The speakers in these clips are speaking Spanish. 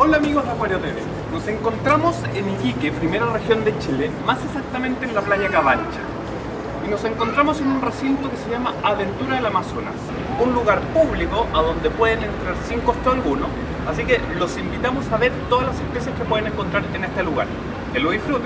Hola amigos de Acuario TV, nos encontramos en Iquique, primera región de Chile, más exactamente en la playa Cabancha. Y nos encontramos en un recinto que se llama Aventura del Amazonas, un lugar público a donde pueden entrar sin costo alguno, así que los invitamos a ver todas las especies que pueden encontrar en este lugar. Que lo disfruten.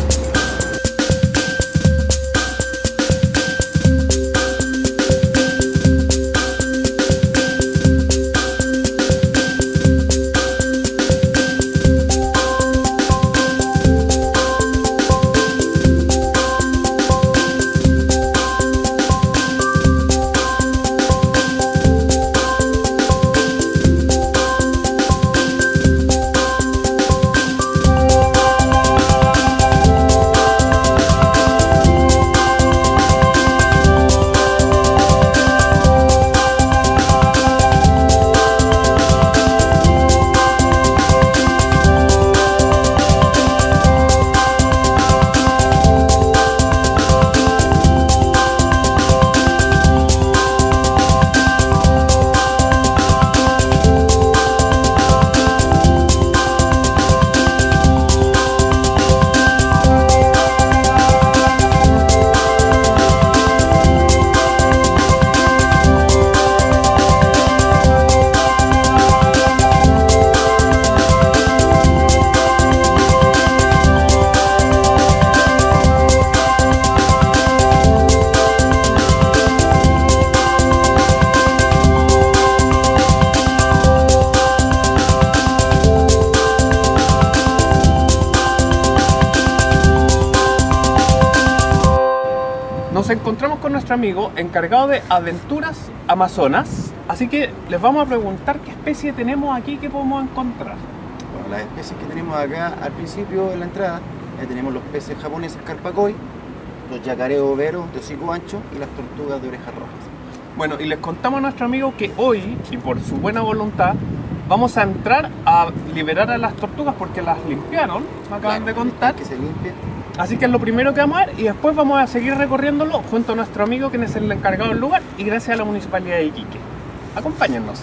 Nos encontramos con nuestro amigo encargado de Aventuras Amazonas, así que les vamos a preguntar qué especie tenemos aquí que podemos encontrar. Bueno, las especies que tenemos acá al principio en la entrada, tenemos los peces japoneses carpacoi, los yacaré overos de hocico ancho y las tortugas de orejas rojas. Bueno, y les contamos a nuestro amigo que hoy, y por su buena voluntad, vamos a entrar a liberar a las tortugas porque las limpiaron, me acaban de contar. Que se limpie. Así que es lo primero que vamos a ver y después vamos a seguir recorriéndolo junto a nuestro amigo, quien es el encargado del lugar, y gracias a la Municipalidad de Iquique. Acompáñennos.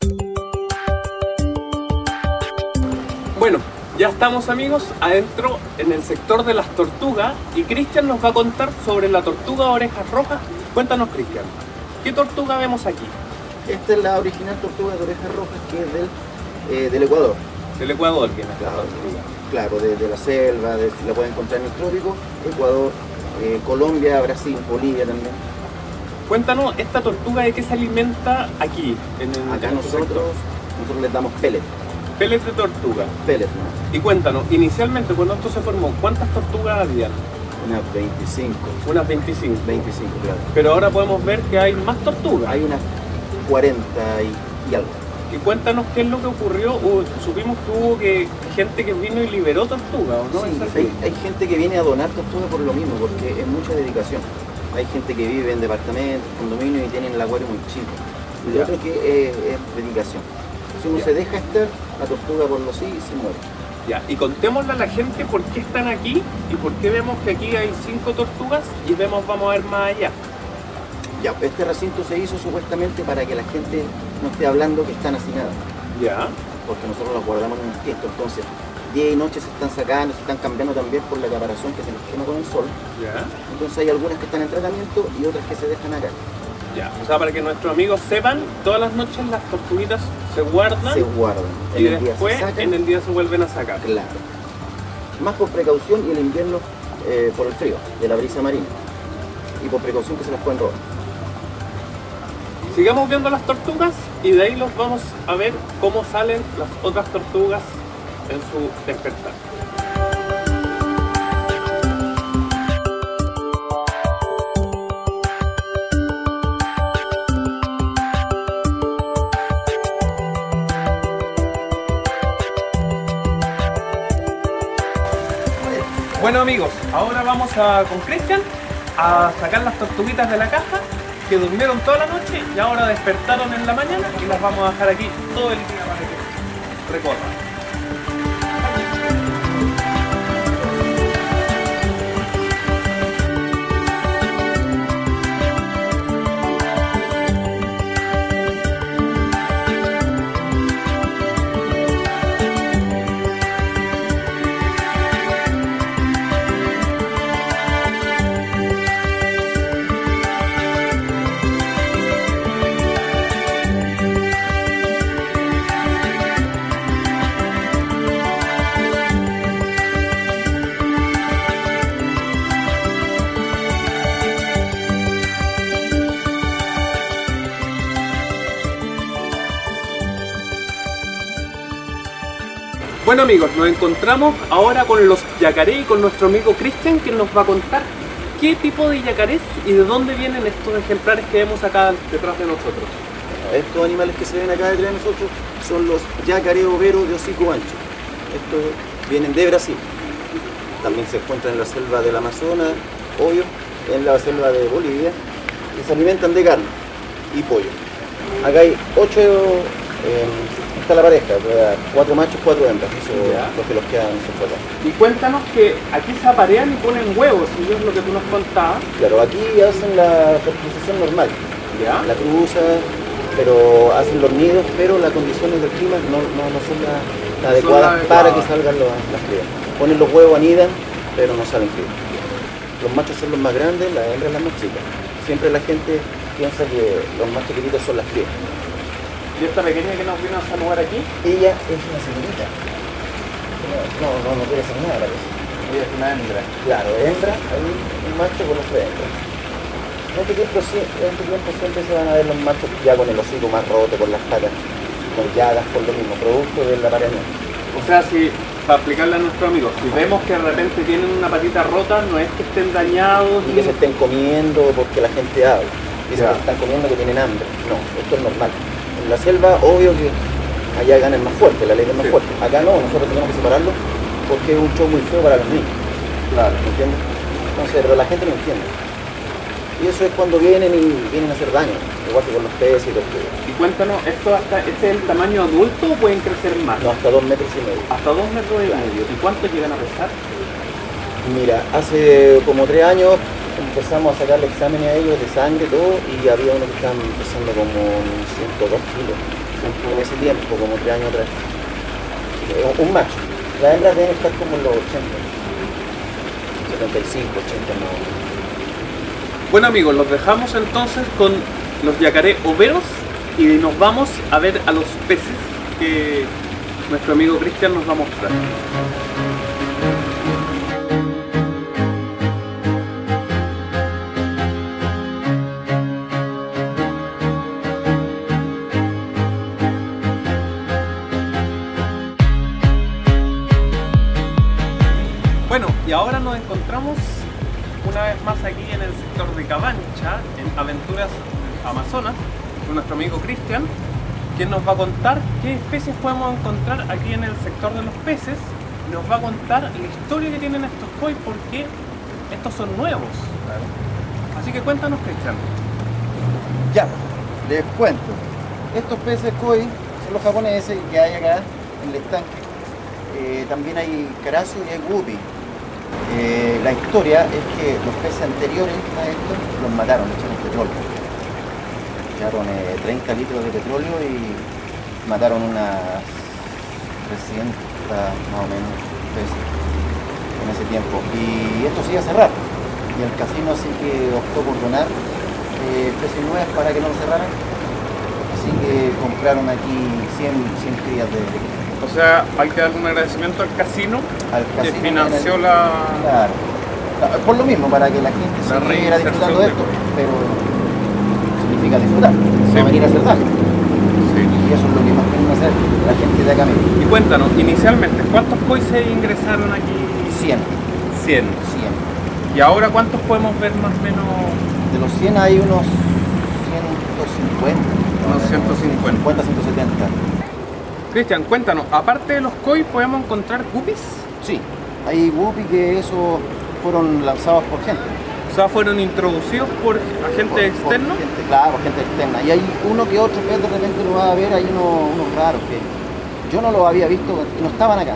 Bueno, ya estamos amigos adentro en el sector de las tortugas y Cristian nos va a contar sobre la tortuga de orejas rojas. Cuéntanos, Cristian, ¿qué tortuga vemos aquí? Esta es la original tortuga de orejas rojas que es del Ecuador. Del Ecuador viene esta Claro, tortuga. claro, de la selva, la pueden encontrar en el trópico, Ecuador, Colombia, Brasil, Bolivia también. Cuéntanos, ¿esta tortuga de qué se alimenta aquí? Acá en este sector? nosotros les damos pellets. Pellets de tortuga. Pellets, ¿no? Y cuéntanos, inicialmente cuando esto se formó, ¿cuántas tortugas habían? Unas 25. Unas 25. 25, claro. Pero ahora podemos ver que hay más tortugas. Hay unas 40 y algo. Y cuéntanos qué es lo que ocurrió. Supimos que hubo gente que vino y liberó tortugas, ¿o no? Sí, hay gente que viene a donar tortugas por lo mismo, porque es mucha dedicación. Hay gente que vive en departamentos, condominios y tienen el acuario muy chico. Y lo otro que es dedicación. Si uno se deja estar, la tortuga por lo sí se muere. Ya, y contémosle a la gente por qué están aquí y por qué vemos que aquí hay 5 tortugas y vamos a ver más allá. Ya, este recinto se hizo supuestamente para que la gente no esté hablando que están hacinadas. Ya. Porque nosotros las guardamos en un tiesto, entonces día y noche se están sacando, se están cambiando también por la caparazón que se les quema con el sol. Ya. Entonces hay algunas que están en tratamiento y otras que se dejan acá. Ya, o sea, para que nuestros amigos sepan, todas las noches las tortuguitas se guardan. Se guardan. Y después en el día se vuelven a sacar. Claro. Más por precaución y el invierno por el frío, de la brisa marina. Y por precaución que se las pueden robar. Sigamos viendo las tortugas y de ahí los vamos a ver cómo salen las otras tortugas en su despertar. Bueno amigos, ahora vamos con Cristian a sacar las tortuguitas de la caja que durmieron toda la noche y ahora despertaron en la mañana y las vamos a dejar aquí todo el día para que recorran. Bueno amigos, nos encontramos ahora con los yacaré y con nuestro amigo Cristian, que nos va a contar qué tipo de yacarés y de dónde vienen estos ejemplares que vemos acá detrás de nosotros. Estos animales que se ven acá detrás de nosotros son los yacaré overos de hocico ancho. Estos vienen de Brasil. También se encuentran en la selva del Amazonas, obvio, en la selva de Bolivia, y se alimentan de carne y pollo. Acá hay 8, está la pareja, 4 machos, 4 hembras, eso es lo que los quedan nosotros acá. Y cuéntanos que aquí se aparean y ponen huevos, y eso es lo que tú nos contabas. Claro, aquí hacen la fertilización normal, ¿Ya? la cruzan, pero hacen los nidos, pero las condiciones del clima no son las adecuadas para que salgan las crías. Ponen los huevos, anidan, pero no salen crías. Los machos son los más grandes, las hembras las más chicas. Siempre la gente piensa que los más chiquititos son las crías. ¿Y esta pequeña que nos vino a saludar aquí? Ella es una señorita. No quiere hacer nada, parece. Ella es una hembra. Claro, hembra, hay un macho con los 3 hembras. En este tiempo siempre se van a ver los machos ya con el hocico más roto, con las patas, con llagas, por lo mismo, producto del apareamiento. O sea, si, para explicarle a nuestros amigos, si vemos que de repente tienen una patita rota, no es que estén dañados Y que se estén comiendo porque la gente habla. Dice que están comiendo que tienen hambre. No, esto es normal. En la selva, obvio que allá ganan más fuerte, la ley es más fuerte. Acá no, nosotros tenemos que separarlo porque es un show muy feo para los niños. Claro. ¿Me entiendes? Entonces, pero la gente no entiende. Y eso es cuando vienen a hacer daño, igual que con los peces y los peces. Y cuéntanos, ¿este es el tamaño adulto o pueden crecer más? No, hasta 2,5 metros. Hasta 2,5 metros. ¿Y cuánto llegan a pesar? Mira, hace como 3 años empezamos a sacarle exámenes a ellos de sangre, todo, y había uno que estaba pesando como 102 kilos. En ese tiempo, como 3 años atrás. Un macho. Las hembras deben estar como en los 80. 75, 80, no. Bueno amigos, los dejamos entonces con los yacaré overos y nos vamos a ver a los peces que nuestro amigo Cristian nos va a mostrar. Bueno, y ahora nos encontramos una vez más aquí en el sector de Cabancha, en Aventuras Amazonas, con nuestro amigo Cristian, quien nos va a contar qué especies podemos encontrar aquí en el sector de los peces. Nos va a contar la historia que tienen estos koi, porque estos son nuevos. Así que cuéntanos, Cristian. Ya, les cuento. Estos peces koi son los japoneses que hay acá en el estanque. También hay carazo y hay guppy. La historia es que los peces anteriores a estos los mataron, le echaron petróleo. Echaron 30 litros de petróleo y mataron unas 300 más o menos peces en ese tiempo. Y esto se iba a cerrar. Y el casino así que optó por donar especies nuevas para que no lo cerraran. Así que compraron aquí 100 crías de peces. O sea, hay que darle un agradecimiento al casino que financió Claro, por lo mismo, para que la gente siguiera disfrutando de esto, pero significa disfrutar, no venir a hacer daño. Sí. Y eso es lo que más quieren hacer la gente de acá mismo. Y cuéntanos, inicialmente, ¿cuántos koi se ingresaron aquí? 100. 100. ¿Y ahora cuántos podemos ver más o menos? De los 100 hay unos 150. Unos 150. 170. Cristian, cuéntanos, aparte de los koi, ¿podemos encontrar guppies? Sí, hay guppy que eso fueron lanzados por gente. O sea, fueron introducidos por agentes externos. Claro, por gente externa. Y hay uno que otro que de repente lo va a ver, hay unos raros que yo no los había visto y no estaban acá.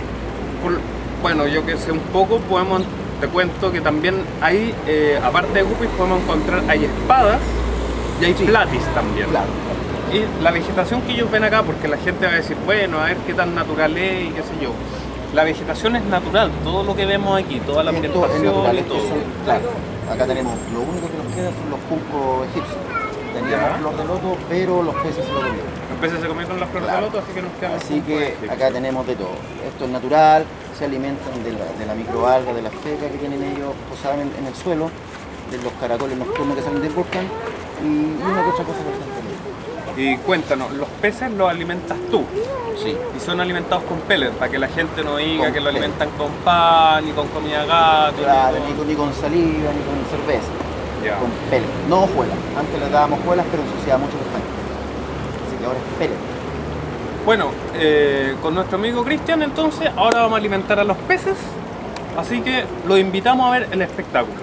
Bueno, yo que sé un poco, te cuento que también hay, aparte de guppies, podemos encontrar, hay espadas y hay platis también. Claro. Y la vegetación que ellos ven acá, porque la gente va a decir, bueno, a ver qué tan natural es y qué sé yo. La vegetación es natural, todo lo que vemos aquí, toda la ambientación y todo. Claro, acá tenemos, lo único que nos queda son los juncos egipcios. Teníamos flor de loto, pero los peces se lo comieron. Los peces se comieron las flores de loto, así que nos quedan. Así que acá tenemos de todo. Esto es natural, se alimentan de la microalga, de la feca que tienen ellos posadas en el suelo, de los caracoles nocturnos que salen del volcán y una que otra cosa bastante. Y cuéntanos, ¿los peces los alimentas tú? Sí. Y son alimentados con pellets, para que la gente no diga Con que lo pellet. alimentan con pan, ni con comida de gato. Claro, ni ni con saliva, ni con cerveza. Ya. Con pellet, no hojuelas. Antes le dábamos hojuelas, pero ensuciaba mucho los tanques. Así que ahora es pellet. Bueno, con nuestro amigo Cristian entonces, ahora vamos a alimentar a los peces, así que los invitamos a ver el espectáculo.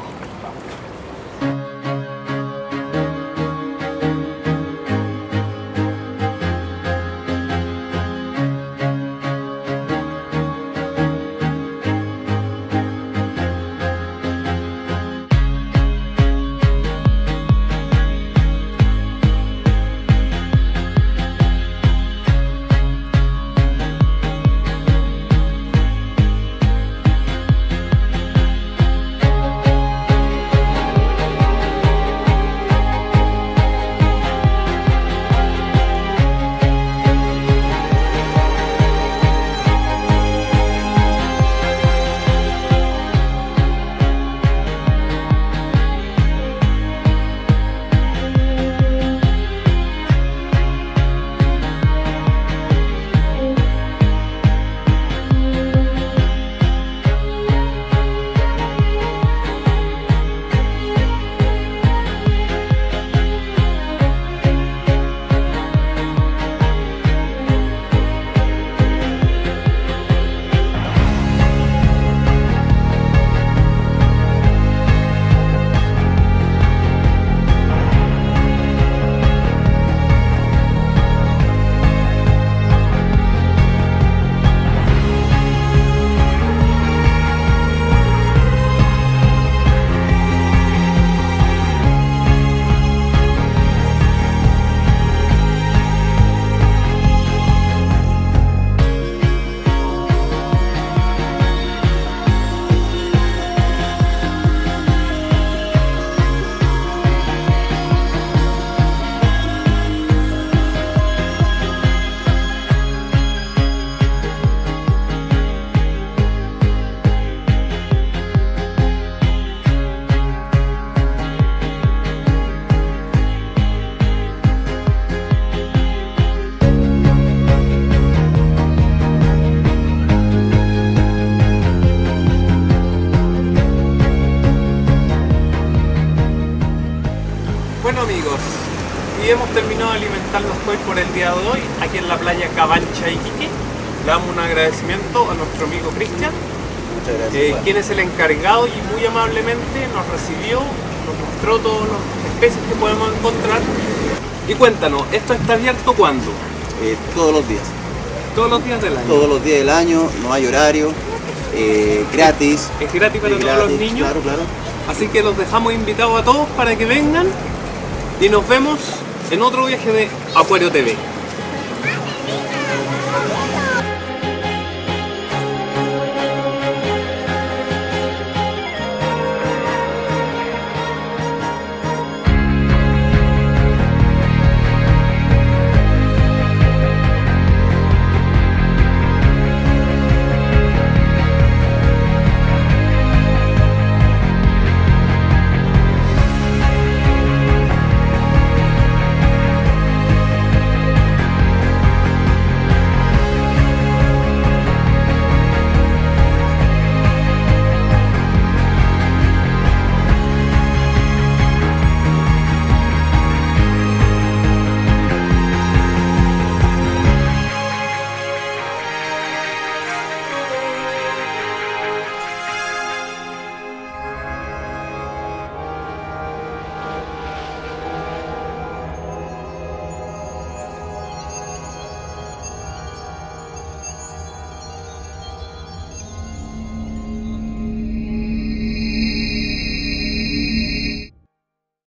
Bueno amigos, y hemos terminado de alimentar los koi por el día de hoy, aquí en la playa Cabancha, Iquique. Le damos un agradecimiento a nuestro amigo Cristian, Muchas gracias. quien es el encargado y muy amablemente nos recibió, nos mostró todas las especies que podemos encontrar. Y cuéntanos, ¿esto está abierto cuándo? Todos los días. Todos los días del año. Todos los días del año, no hay horario, gratis. Es gratis para Es todos los gratis, niños. Claro, claro. Así que los dejamos invitados a todos para que vengan y nos vemos en otro viaje de Acuario TV.